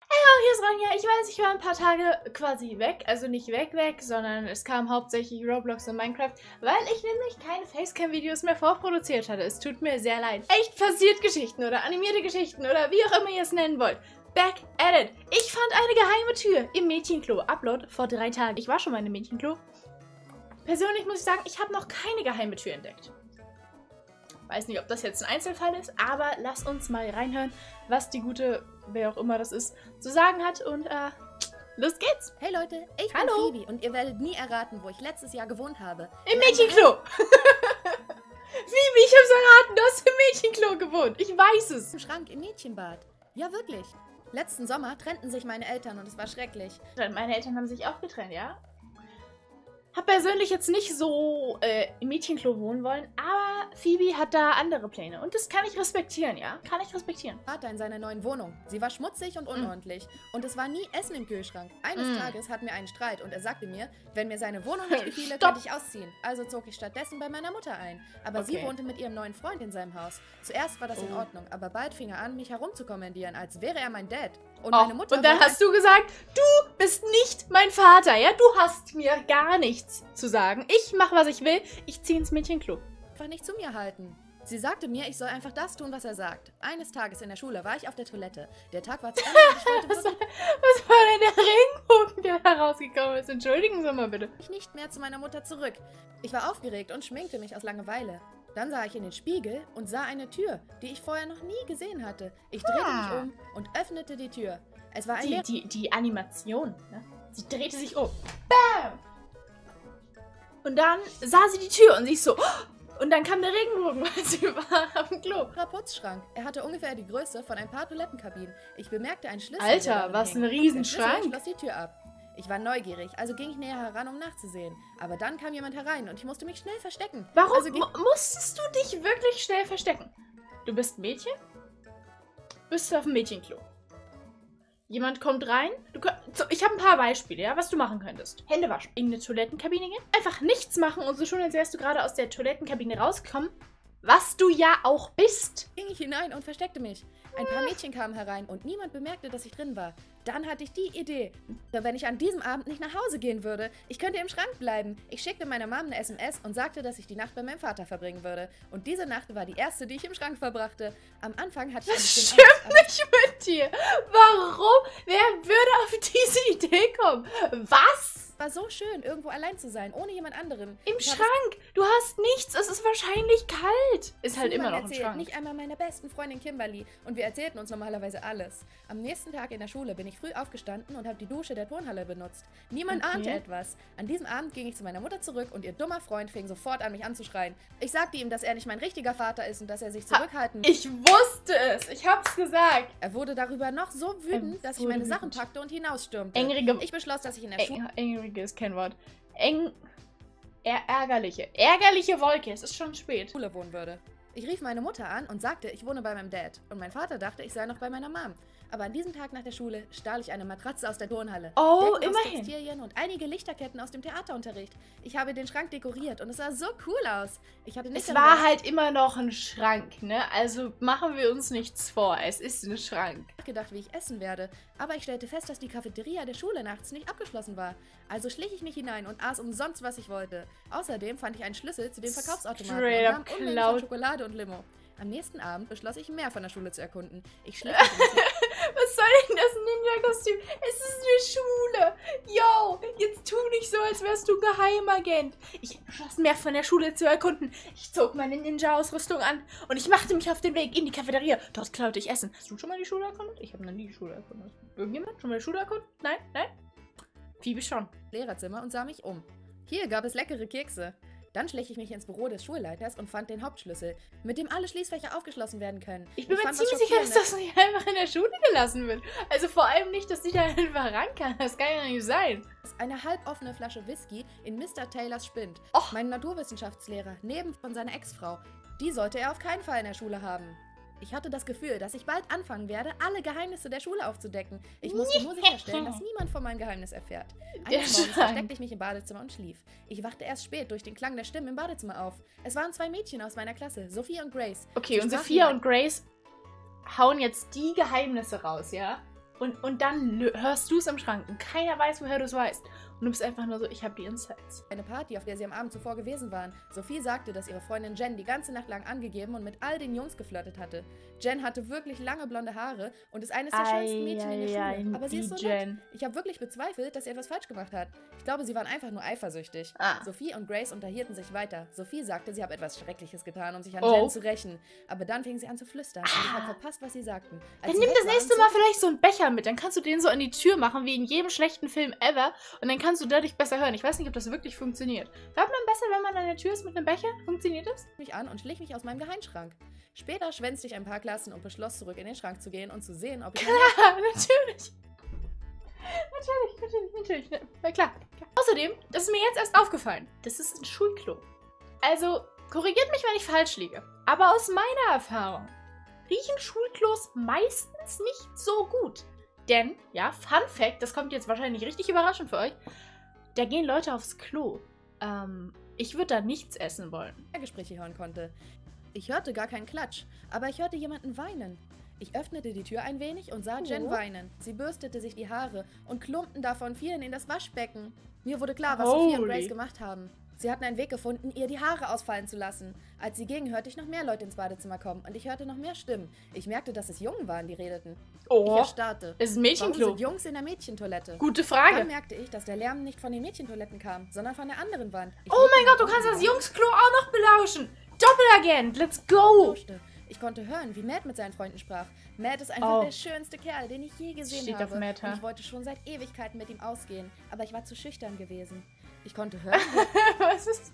Hier ist Ronja. Ich weiß, ich war ein paar Tage quasi weg. Also nicht weg, sondern es kam hauptsächlich Roblox und Minecraft, weil ich nämlich keine Facecam-Videos mehr vorproduziert hatte. Es tut mir sehr leid. Echt passiert Geschichten oder animierte Geschichten oder wie auch immer ihr es nennen wollt. Back at it. Ich fand eine geheime Tür im Mädchenklo. Upload vor 3 Tagen. Ich war schon mal in einem Mädchenklo. Persönlich muss ich sagen, ich habe noch keine geheime Tür entdeckt. Weiß nicht, ob das jetzt ein Einzelfall ist, aber lass uns mal reinhören, was die gute, wer auch immer das ist, zu sagen hat. Und los geht's. Hey Leute, ich bin Phoebe und ihr werdet nie erraten, wo ich letztes Jahr gewohnt habe. Im Mädchenklo. Phoebe, ich hab's erraten, du hast im Mädchenklo gewohnt. Ich weiß es. Im Schrank im Mädchenbad. Ja, wirklich. Letzten Sommer trennten sich meine Eltern und es war schrecklich. Meine Eltern haben sich auch getrennt, ja? Hab persönlich jetzt nicht so im Mädchenklo wohnen wollen, aber Phoebe hat da andere Pläne. Und das kann ich respektieren, ja? Kann ich respektieren. Vater in seiner neuen Wohnung. Sie war schmutzig und unordentlich. Und es war nie Essen im Kühlschrank. Eines Tages hatten wir einen Streit und er sagte mir, wenn mir seine Wohnung nicht gefiele, könnte ich ausziehen. Also zog ich stattdessen bei meiner Mutter ein. Aber sie wohnte mit ihrem neuen Freund in seinem Haus. Zuerst war das in Ordnung, aber bald fing er an, mich herumzukommandieren, als wäre er mein Dad. Und meine Mutter. Und dann hast du gesagt, du bist nicht mein Vater, ja? Du hast mir gar nichts zu sagen. Ich mache, was ich will. Ich ziehe ins Mädchenklo. Einfach nicht zu mir halten. Sie sagte mir, ich soll einfach das tun, was er sagt. Eines Tages in der Schule war ich auf der Toilette. Der Tag war zu Ende und ich wollte was war denn der Regenbogen, der da rausgekommen ist? Entschuldigen Sie mal bitte. Ich nicht mehr zu meiner Mutter zurück. Ich war aufgeregt und schminkte mich aus Langeweile. Dann sah ich in den Spiegel und sah eine Tür, die ich vorher noch nie gesehen hatte. Ich drehte mich um und öffnete die Tür. Es war ein die Animation, ne? Sie drehte sich um. Bam! Und dann sah sie die Tür und sie ist so... Und dann kam der Regenbogen, weil sie war am Klo. Putzschrank. Er hatte ungefähr die Größe von ein paar Toilettenkabinen. Ich bemerkte einen Schlüssel. Alter, was ein Riesenschrank. Ich schloss die Tür ab. Ich war neugierig, also ging ich näher heran, um nachzusehen. Aber dann kam jemand herein und ich musste mich schnell verstecken. Warum also musstest du dich wirklich schnell verstecken? Du bist ein Mädchen? Bist du auf dem Mädchenklo? Jemand kommt rein. Ich habe ein paar Beispiele, ja, was du machen könntest. Hände waschen. In eine Toilettenkabine gehen. Einfach nichts machen und so schon, als wärst du gerade aus der Toilettenkabine rausgekommen. Was du ja auch bist. Ging ich hinein und versteckte mich. Ein paar Mädchen kamen herein und niemand bemerkte, dass ich drin war. Dann hatte ich die Idee. Wenn ich an diesem Abend nicht nach Hause gehen würde, ich könnte im Schrank bleiben. Ich schickte meiner Mom eine SMS und sagte, dass ich die Nacht bei meinem Vater verbringen würde. Und diese Nacht war die erste, die ich im Schrank verbrachte. Am Anfang hatte ich ein bisschen Angst. Das stimmt nicht mit dir. Warum? Wer würde auf diese Idee kommen? Was? War so schön, irgendwo allein zu sein, ohne jemand anderem. Im Schrank. Du hast nichts. Es ist wahrscheinlich kalt. Ist halt immer noch im Schrank. Nicht einmal meiner besten Freundin Kimberly. Und wir erzählten uns normalerweise alles. Am nächsten Tag in der Schule bin ich früh aufgestanden und habe die Dusche der Turnhalle benutzt. Niemand ahnte etwas. An diesem Abend ging ich zu meiner Mutter zurück und ihr dummer Freund fing sofort an, mich anzuschreien. Ich sagte ihm, dass er nicht mein richtiger Vater ist und dass er sich zurückhalten... Ich wusste es. Ich hab's gesagt. Er wurde darüber noch so wütend, dass ich meine Sachen packte und hinausstürmte. Ich beschloss, dass ich in der Schule... Engrige ist kein Wort. Ärgerliche Wolke. Es ist schon spät. Schule wohnen würde. Ich rief meine Mutter an und sagte, ich wohne bei meinem Dad. Und mein Vater dachte, ich sei noch bei meiner Mom. Aber an diesem Tag nach der Schule stahl ich eine Matratze aus der Turnhalle. Oh, Decken immerhin. aus Textilien und einige Lichterketten aus dem Theaterunterricht. Ich habe den Schrank dekoriert und es sah so cool aus. Ich hatte nicht es war halt immer noch ein Schrank, ne? Also machen wir uns nichts vor. Es ist ein Schrank. Gedacht, wie ich essen werde. Aber ich stellte fest, dass die Cafeteria der Schule nachts nicht abgeschlossen war. Also schlich ich mich hinein und aß umsonst, was ich wollte. Außerdem fand ich einen Schlüssel zu dem Verkaufsautomaten und nahm Unmengen von Schokolade und Limo. Am nächsten Abend beschloss ich, mehr von der Schule zu erkunden. Ich schlich Was soll denn das Ninja-Kostüm? Es ist eine Schule. Yo, jetzt tu nicht so, als wärst du Geheimagent. Ich beschloss, mehr von der Schule zu erkunden. Ich zog meine Ninja-Ausrüstung an und ich machte mich auf den Weg in die Cafeteria. Dort klaute ich Essen. Hast du schon mal die Schule erkundet? Ich habe noch nie die Schule erkundet. Irgendjemand schon mal die Schule erkundet? Nein? Nein? Phoebe schon. Lehrerzimmer und sah mich um. Hier gab es leckere Kekse. Dann schlich ich mich ins Büro des Schulleiters und fand den Hauptschlüssel, mit dem alle Schließfächer aufgeschlossen werden können. Ich bin mir ziemlich sicher, dass das nicht einfach in der Schule gelassen wird. Also vor allem nicht, dass sie da einfach ran kann. Das kann ja nicht sein. Eine halboffene Flasche Whisky in Mr. Taylors Spind. Och. Mein Naturwissenschaftslehrer, neben von seiner Ex-Frau. Die sollte er auf keinen Fall in der Schule haben. Ich hatte das Gefühl, dass ich bald anfangen werde, alle Geheimnisse der Schule aufzudecken. Ich musste nur sicherstellen, dass niemand von meinem Geheimnis erfährt. Eines Morgens versteckte ich mich im Badezimmer und schlief. Ich wachte erst spät durch den Klang der Stimmen im Badezimmer auf. Es waren 2 Mädchen aus meiner Klasse, Sophia und Grace. Okay, und Sophia und Grace hauen jetzt die Geheimnisse raus, ja? Und dann hörst du es im Schrank und keiner weiß, woher du es weißt. Und du bist einfach nur so, ich habe die Insights. Eine Party, auf der sie am Abend zuvor gewesen waren. Sophie sagte, dass ihre Freundin Jen die ganze Nacht lang angegeben und mit all den Jungs geflirtet hatte. Jen hatte wirklich lange blonde Haare und ist eines der schönsten Mädchen in der Schule. Aber sie ist so nett. Ich habe wirklich bezweifelt, dass sie etwas falsch gemacht hat. Ich glaube, sie waren einfach nur eifersüchtig. Sophie und Grace unterhielten sich weiter. Sophie sagte, sie habe etwas Schreckliches getan, um sich an Jen zu rächen. Aber dann fing sie an zu flüstern und ich habe verpasst, was sie sagten. Dann nimm das nächste Mal vielleicht so einen Becher mit. Dann kannst du den so an die Tür machen, wie in jedem schlechten Film ever. Und dann kannst du dadurch besser hören. Ich weiß nicht, ob das wirklich funktioniert. Hört man besser, wenn man an der Tür ist mit einem Becher? Funktioniert das? Mich an und schlich mich aus meinem Geheimschrank. Später schwänzte ich ein paar Klassen und beschloss, zurück in den Schrank zu gehen und zu sehen, ob ich... Klar, natürlich. Natürlich. Na klar. Außerdem, das ist mir jetzt erst aufgefallen, das ist ein Schulklo. Also, korrigiert mich, wenn ich falsch liege. Aber aus meiner Erfahrung riechen Schulklos meistens nicht so gut. Denn, ja, Fun Fact, das kommt jetzt wahrscheinlich richtig überraschend für euch, da gehen Leute aufs Klo. Ich würde da nichts essen wollen. Gespräche hören konnte. Ich hörte gar keinen Klatsch, aber ich hörte jemanden weinen. Ich öffnete die Tür ein wenig und sah Jen weinen. Sie bürstete sich die Haare und Klumpen davon fielen in das Waschbecken. Mir wurde klar, was Sophie und Grace gemacht haben. Sie hatten einen Weg gefunden, ihr die Haare ausfallen zu lassen. Als sie ging, hörte ich noch mehr Leute ins Badezimmer kommen und ich hörte noch mehr Stimmen. Ich merkte, dass es Jungen waren, die redeten. Ich erstarrte. Es ist ein Mädchenklo. Warum sind Jungs in der Mädchentoilette? Gute Frage. Dann merkte ich, dass der Lärm nicht von den Mädchentoiletten kam, sondern von der anderen Wand. Oh mein Gott, du kannst das Jungsklo auch noch belauschen. Doppelagent, let's go. Ich konnte hören, wie Matt mit seinen Freunden sprach. Matt ist einfach der schönste Kerl, den ich je gesehen habe. Auf Matt, und ich wollte schon seit Ewigkeiten mit ihm ausgehen, aber ich war zu schüchtern gewesen. Ich konnte hören, was ist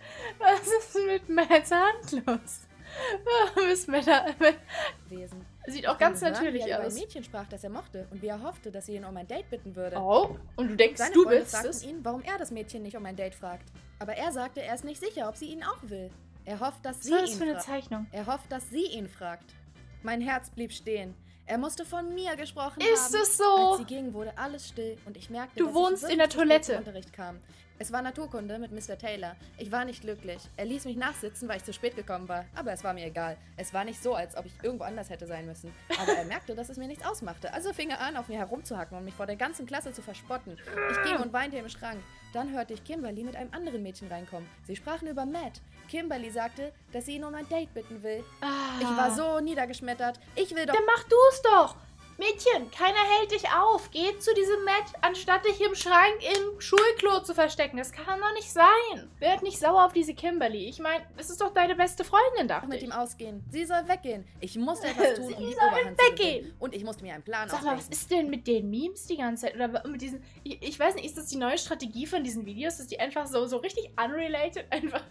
mit Matts Hand los? Warum ist Matt gewesen? Sieht auch ganz natürlich aus. Wie er über ein Mädchen sprach, das er mochte und wie er hoffte, dass sie ihn um ein Date bitten würde. Oh, und du denkst, Seine du Freunde willst fragten es? ihn, warum er das Mädchen nicht um ein Date fragt. Aber er sagte, er ist nicht sicher, ob sie ihn auch will. Er hofft, dass sie ihn fragt. Was ist das für eine Zeichnung? Er hofft, dass sie ihn fragt. Mein Herz blieb stehen. Er musste von mir gesprochen haben. Ist es so? Als sie ging, wurde alles still und ich merkte, du wohnst in der Toilette. Unterricht kam. Es war Naturkunde mit Mr. Taylor. Ich war nicht glücklich. Er ließ mich nachsitzen, weil ich zu spät gekommen war. Aber es war mir egal. Es war nicht so, als ob ich irgendwo anders hätte sein müssen. Aber er merkte, dass es mir nichts ausmachte. Also fing er an, auf mir herumzuhacken und mich vor der ganzen Klasse zu verspotten. Ich ging und weinte im Schrank. Dann hörte ich Kimberly mit einem anderen Mädchen reinkommen. Sie sprachen über Matt. Kimberly sagte, dass sie ihn um ein Date bitten will. Ich war so niedergeschmettert. Ich will doch... Dann mach du es doch! Mädchen, keiner hält dich auf. Geh zu diesem Matt, anstatt dich im Schrank im Schulklo zu verstecken. Das kann doch nicht sein. Werd nicht sauer auf diese Kimberly. Ich meine, es ist doch deine beste Freundin, dachte ich. Mit ihm ausgehen. Sie soll weggehen. Ich musste etwas tun, um die Oberhand zu gewinnen. Und ich musste mir einen Plan ausdenken. Sag mal, was ist denn mit den Memes die ganze Zeit? Oder mit diesen... Ich weiß nicht, ist das die neue Strategie von diesen Videos, dass die einfach so richtig unrelated einfach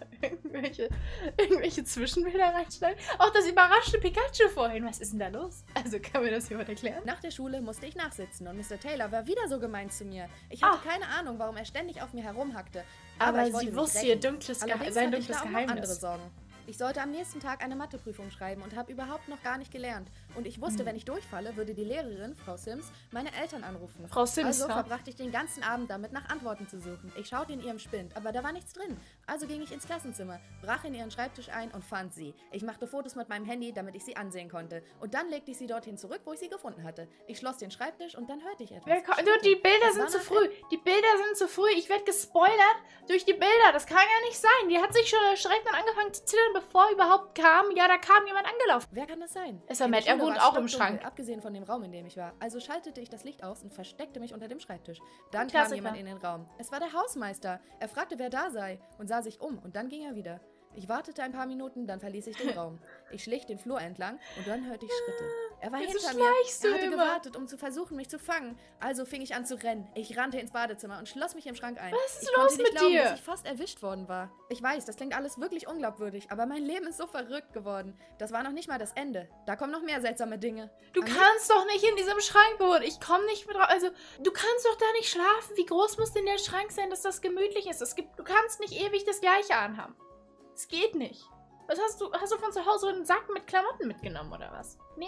irgendwelche Zwischenbilder reinschneiden? Auch das überraschte Pikachu vorhin. Was ist denn da los? Also, kann mir das jemand erklären? Nach der Schule musste ich nachsitzen und Mr. Taylor war wieder so gemein zu mir. Ich hatte keine Ahnung, warum er ständig auf mir herumhackte. Aber sie wusste ihr sein dunkles Geheimnis. Andere Sorgen. Ich sollte am nächsten Tag eine Matheprüfung schreiben und habe überhaupt noch gar nicht gelernt. Und ich wusste, wenn ich durchfalle, würde die Lehrerin, Frau Sims, meine Eltern anrufen. Frau Sims, also verbrachte ich den ganzen Abend damit, nach Antworten zu suchen. Ich schaute in ihrem Spind, aber da war nichts drin. Also ging ich ins Klassenzimmer, brach in ihren Schreibtisch ein und fand sie. Ich machte Fotos mit meinem Handy, damit ich sie ansehen konnte. Und dann legte ich sie dorthin zurück, wo ich sie gefunden hatte. Ich schloss den Schreibtisch und dann hörte ich etwas. Die Bilder sind zu früh. Die Bilder sind zu früh. Ich werde gespoilert durch die Bilder. Das kann ja nicht sein. Die hat sich schon erschreckt und angefangen zu zittern, bevor überhaupt kam. Ja, da kam jemand angelaufen. Wer kann das sein? Es war Matt. Er wohnt auch im Schrank. Abgesehen von dem Raum, in dem ich war. Also schaltete ich das Licht aus und versteckte mich unter dem Schreibtisch. Dann kam jemand in den Raum. Es war der Hausmeister. Er fragte, wer da sei und sah sich um und dann ging er wieder. Ich wartete ein paar Minuten, dann verließ ich den Raum. Ich schlich den Flur entlang und dann hörte ich Schritte. Er war hinter mir. Er hatte gewartet, um zu versuchen, mich zu fangen. Also fing ich an zu rennen. Ich rannte ins Badezimmer und schloss mich im Schrank ein. Was ist los mit dir? Dass ich fast erwischt worden war. Ich weiß, das klingt alles wirklich unglaubwürdig, aber mein Leben ist so verrückt geworden. Das war noch nicht mal das Ende. Da kommen noch mehr seltsame Dinge. Du kannst doch nicht in diesem Schrank wohnen. Ich komme nicht mit raus. Also, du kannst doch da nicht schlafen. Wie groß muss denn der Schrank sein, dass das gemütlich ist? Du kannst nicht ewig das Gleiche anhaben. Es geht nicht. Was hast du von zu Hause einen Sack mit Klamotten mitgenommen oder was? Nee.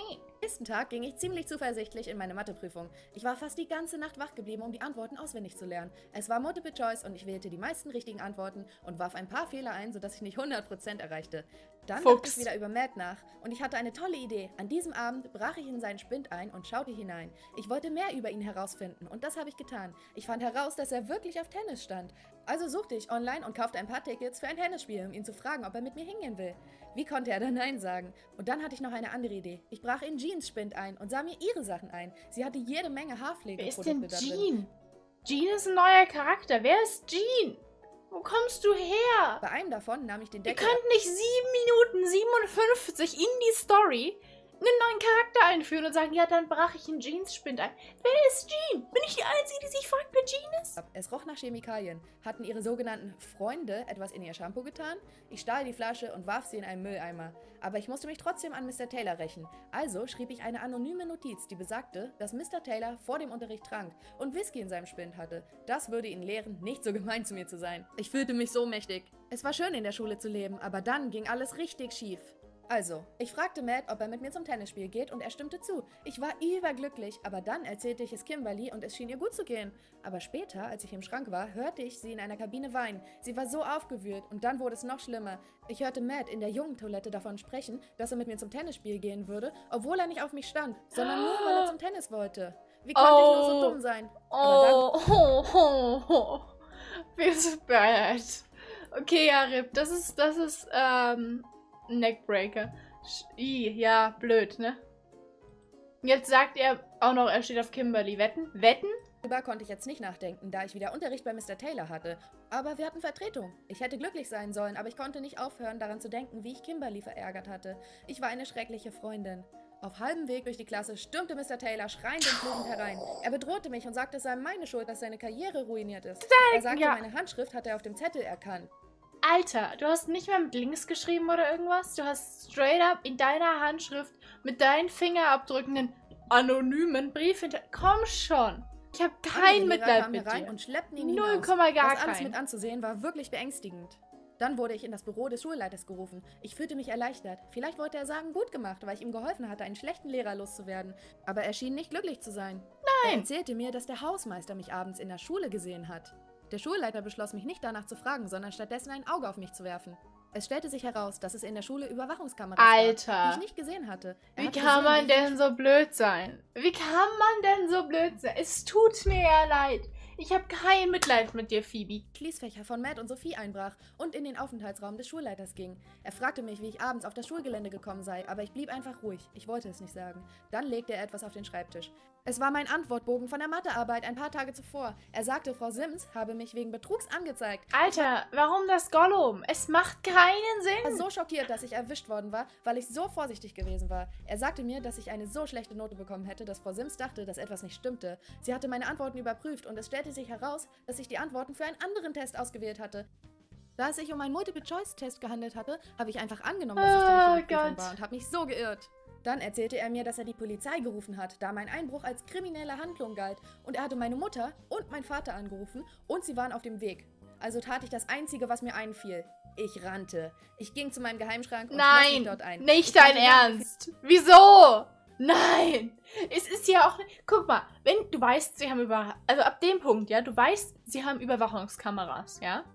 Nächsten Tag ging ich ziemlich zuversichtlich in meine Matheprüfung. Ich war fast die ganze Nacht wach geblieben, um die Antworten auswendig zu lernen. Es war Multiple Choice und ich wählte die meisten richtigen Antworten und warf ein paar Fehler ein, sodass ich nicht 100% erreichte. Dann dachte ich wieder über Matt nach und ich hatte eine tolle Idee. An diesem Abend brach ich in seinen Spind ein und schaute hinein. Ich wollte mehr über ihn herausfinden und das habe ich getan. Ich fand heraus, dass er wirklich auf Tennis stand. Also suchte ich online und kaufte ein paar Tickets für ein Tennisspiel, um ihn zu fragen, ob er mit mir hingehen will. Wie konnte er dann Nein sagen? Und dann hatte ich noch eine andere Idee. Ich brach in Jeans Spind ein und sah mir ihre Sachen ein. Sie hatte jede Menge Haarpflegeprodukte da drin. Wer ist denn Jean? Jean ist ein neuer Charakter. Wer ist Jean? Wo kommst du her? Bei einem davon nahm ich den Ihr Deckel. könnt nicht 7 Minuten 57 in die Story einen neuen Charakter einführen und sagen, ja, dann brach ich in Jeans-Spind ein. Wer ist Jean? Bin ich die Einzige, die sich fragt, wer Jean ist? Es roch nach Chemikalien. Hatten ihre sogenannten Freunde etwas in ihr Shampoo getan? Ich stahl die Flasche und warf sie in einen Mülleimer. Aber ich musste mich trotzdem an Mr. Taylor rächen. Also schrieb ich eine anonyme Notiz, die besagte, dass Mr. Taylor vor dem Unterricht trank und Whisky in seinem Spind hatte. Das würde ihn lehren, nicht so gemein zu mir zu sein. Ich fühlte mich so mächtig. Es war schön in der Schule zu leben, aber dann ging alles richtig schief. Also, ich fragte Matt, ob er mit mir zum Tennisspiel geht und er stimmte zu. Ich war überglücklich, aber dann erzählte ich es Kimberly und es schien ihr gut zu gehen. Aber später, als ich im Schrank war, hörte ich sie in einer Kabine weinen. Sie war so aufgewühlt und dann wurde es noch schlimmer. Ich hörte Matt in der Jungentoilette davon sprechen, dass er mit mir zum Tennisspiel gehen würde, obwohl er nicht auf mich stand, sondern nur, weil er zum Tennis wollte. Wie konnte ich nur so dumm sein? Wie so bad. Okay, ja, Rip, das ist, Neckbreaker. Ja, blöd, ne? Jetzt sagt er auch noch, er steht auf Kimberly. Wetten? Wetten? Darüber konnte ich jetzt nicht nachdenken, da ich wieder Unterricht bei Mr. Taylor hatte. Aber wir hatten Vertretung. Ich hätte glücklich sein sollen, aber ich konnte nicht aufhören, daran zu denken, wie ich Kimberly verärgert hatte. Ich war eine schreckliche Freundin. Auf halbem Weg durch die Klasse stürmte Mr. Taylor schreiend und fluchend herein. Er bedrohte mich und sagte, es sei meine Schuld, dass seine Karriere ruiniert ist. Er sagte, meine Handschrift hat er auf dem Zettel erkannt. Alter, du hast nicht mal mit links geschrieben oder irgendwas? Du hast straight up in deiner Handschrift mit deinen Fingerabdrücken einen anonymen Brief hinter... Komm schon! Ich habe kein Mitleid mit dir. Und schleppten ihn Null hinaus. Komma gar Das alles kein. mit anzusehen war wirklich beängstigend. Dann wurde ich in das Büro des Schulleiters gerufen. Ich fühlte mich erleichtert. Vielleicht wollte er sagen, gut gemacht, weil ich ihm geholfen hatte, einen schlechten Lehrer loszuwerden. Aber er schien nicht glücklich zu sein. Nein! Er erzählte mir, dass der Hausmeister mich abends in der Schule gesehen hat. Der Schulleiter beschloss, mich nicht danach zu fragen, sondern stattdessen ein Auge auf mich zu werfen. Es stellte sich heraus, dass es in der Schule Überwachungskameras gab, die ich nicht gesehen hatte. Wie kann man denn so blöd sein? Wie kann man denn so blöd sein? Es tut mir ja leid. Ich habe kein Mitleid mit dir, Phoebe. Schließfächer von Matt und Sophie einbrach und in den Aufenthaltsraum des Schulleiters ging. Er fragte mich, wie ich abends auf das Schulgelände gekommen sei, aber ich blieb einfach ruhig. Ich wollte es nicht sagen. Dann legte er etwas auf den Schreibtisch. Es war mein Antwortbogen von der Mathearbeit ein paar Tage zuvor. Er sagte, Frau Sims habe mich wegen Betrugs angezeigt. Alter, warum das Gollum? Es macht keinen Sinn. Ich war so schockiert, dass ich erwischt worden war, weil ich so vorsichtig gewesen war. Er sagte mir, dass ich eine so schlechte Note bekommen hätte, dass Frau Sims dachte, dass etwas nicht stimmte. Sie hatte meine Antworten überprüft und es stellte sich heraus, dass ich die Antworten für einen anderen Test ausgewählt hatte. Da es sich um einen Multiple-Choice-Test gehandelt hatte, habe ich einfach angenommen, dass es die richtige Prüfung war und habe mich so geirrt. Dann erzählte er mir, dass er die Polizei gerufen hat, da mein Einbruch als kriminelle Handlung galt. Und er hatte meine Mutter und meinen Vater angerufen und sie waren auf dem Weg. Also tat ich das Einzige, was mir einfiel. Ich rannte. Ich ging zu meinem Geheimschrank und schloss mich dort ein. Nicht dein Ernst. Wieso? Nein. Es ist ja auch... Guck mal, wenn du weißt, sie haben also ab dem Punkt, ja, du weißt, sie haben Überwachungskameras, ja.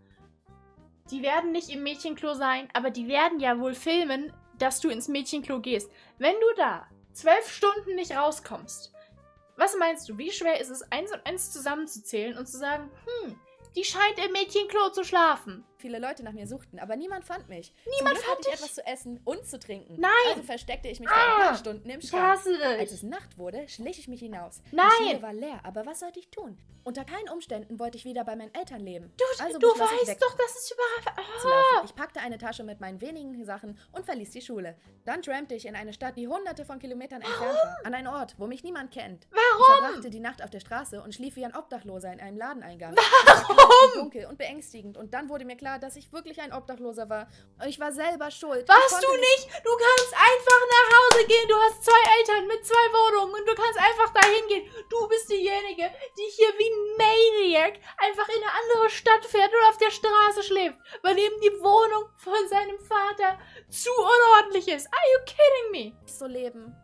Die werden nicht im Mädchenklo sein, aber die werden ja wohl filmen, dass du ins Mädchenklo gehst. Wenn du da 12 Stunden nicht rauskommst, was meinst du, wie schwer ist es, 1 und 1 zusammenzuzählen und zu sagen, die scheint im Mädchenklo zu schlafen? Viele Leute nach mir suchten, aber niemand fand mich. Niemand fand ich etwas zu essen und zu trinken. Nein! Also versteckte ich mich für ein paar Stunden im Ich Schrank. hasse dich. Als es Nacht wurde, schlich ich mich hinaus. Nein! Die Schule war leer, aber was sollte ich tun? Unter keinen Umständen wollte ich wieder bei meinen Eltern leben. Du beschloss ich, weißt doch, dass es überall... zu laufen. Ich packte eine Tasche mit meinen wenigen Sachen und verließ die Schule. Dann trampte ich in eine Stadt, die hunderte von Kilometern entfernt war. An einen Ort, wo mich niemand kennt. Warum? Ich verbrachte die Nacht auf der Straße und schlief wie ein Obdachloser in einem Ladeneingang. Warum? Dunkel und beängstigend. Und dann wurde mir klar, dass ich wirklich ein Obdachloser war. Ich war selber schuld. Warst du nicht? Du kannst einfach nach Hause gehen. Du hast 2 Eltern mit 2 Wohnungen und du kannst einfach dahin gehen. Du bist diejenige, die hier wie ein Maniac einfach in eine andere Stadt fährt und auf der Straße schläft, weil eben die Wohnung von seinem Vater zu unordentlich ist. Are you kidding me? So leben.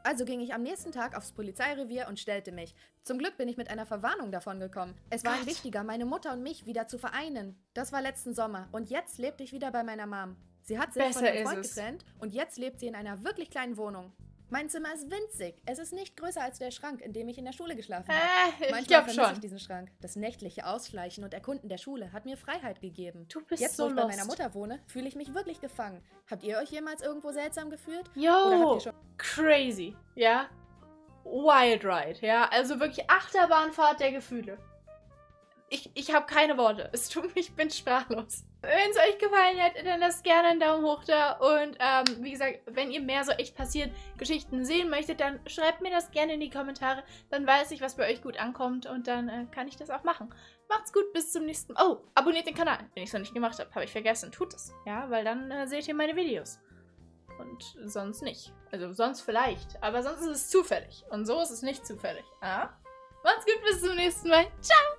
Also ging ich am nächsten Tag aufs Polizeirevier und stellte mich. Zum Glück bin ich mit einer Verwarnung davon gekommen. Es war ein wichtiger, meine Mutter und mich wieder zu vereinen. Das war letzten Sommer und jetzt lebte ich wieder bei meiner Mom. Sie hat sich von ihrem Freund getrennt und jetzt lebt sie in einer wirklich kleinen Wohnung. Mein Zimmer ist winzig. Es ist nicht größer als der Schrank, in dem ich in der Schule geschlafen habe. Manchmal vermisse ich diesen Schrank. Das nächtliche Ausschleichen und Erkunden der Schule hat mir Freiheit gegeben. Du bist jetzt, so wo ich bei meiner Mutter wohne, fühle ich mich wirklich gefangen. Habt ihr euch jemals irgendwo seltsam gefühlt? Yo, oder habt ihr schon crazy, ja? Wild Ride, ja? Also wirklich Achterbahnfahrt der Gefühle. Ich habe keine Worte. Es tut mir, ich bin sprachlos. Wenn es euch gefallen hat, dann lasst gerne einen Daumen hoch da. Und wie gesagt, wenn ihr mehr so echt passiert Geschichten sehen möchtet, dann schreibt mir das gerne in die Kommentare. Dann weiß ich, was bei euch gut ankommt und dann kann ich das auch machen. Macht's gut, bis zum nächsten Mal. Oh, abonniert den Kanal. Wenn ich es noch nicht gemacht habe, habe ich vergessen. Tut es, ja, weil dann seht ihr meine Videos. Und sonst nicht. Also sonst vielleicht, aber sonst ist es zufällig. Und so ist es nicht zufällig. Ah? Macht's gut, bis zum nächsten Mal. Ciao!